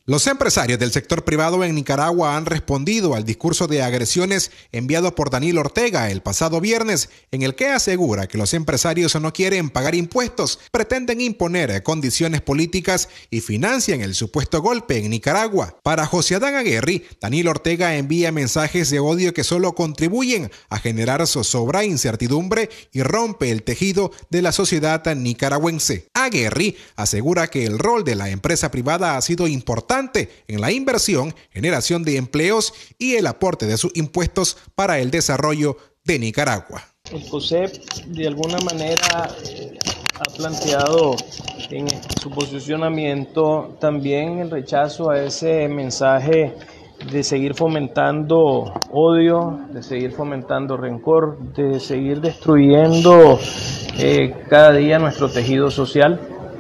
Los empresarios del sector privado en Nicaragua han respondido al discurso de agresiones enviado por Daniel Ortega el pasado viernes, en el que asegura que los empresarios no quieren pagar impuestos, pretenden imponer condiciones políticas y financian el supuesto golpe en Nicaragua. Para José Adán Aguerri, Daniel Ortega envía mensajes de odio que solo contribuyen a generar zozobra, incertidumbre y rompe el tejido de la sociedad nicaragüense. Aguerri asegura que el rol de la empresa privada ha sido importante en la inversión, generación de empleos y el aporte de sus impuestos para el desarrollo de Nicaragua. El COSEP de alguna manera ha planteado en su posicionamiento también el rechazo a ese mensaje de seguir fomentando odio, de seguir fomentando rencor, de seguir destruyendo cada día nuestro tejido social.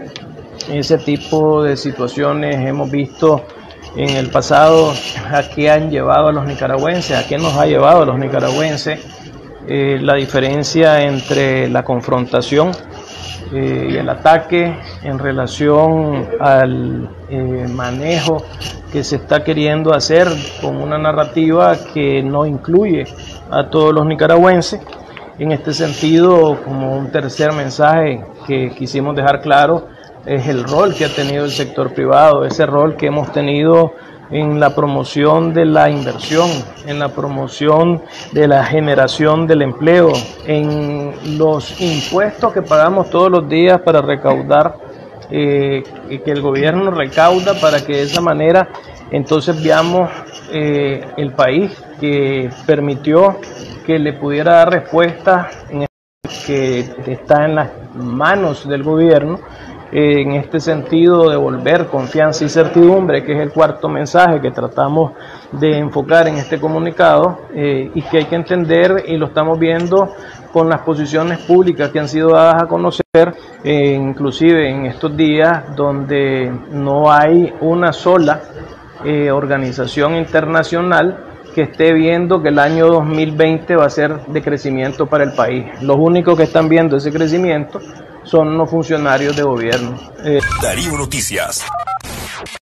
Ese tipo de situaciones hemos visto en el pasado a qué han llevado a los nicaragüenses, a qué nos ha llevado a los nicaragüenses. La diferencia entre la confrontación y el ataque en relación al manejo que se está queriendo hacer con una narrativa que no incluye a todos los nicaragüenses. En este sentido, como un tercer mensaje que quisimos dejar claro, es el rol que ha tenido el sector privado, ese rol que hemos tenido en la promoción de la inversión, en la promoción de la generación del empleo, en los impuestos que pagamos todos los días para recaudar, que el gobierno recauda para que de esa manera entonces veamos el país que permitió que le pudiera dar respuesta que está en las manos del gobierno. En este sentido, devolver confianza y certidumbre, que es el cuarto mensaje que tratamos de enfocar en este comunicado y que hay que entender, y lo estamos viendo con las posiciones públicas que han sido dadas a conocer, inclusive en estos días donde no hay una sola organización internacional que esté viendo que el año 2020 va a ser de crecimiento para el país. Los únicos que están viendo ese crecimiento son los funcionarios de gobierno. Darío Noticias.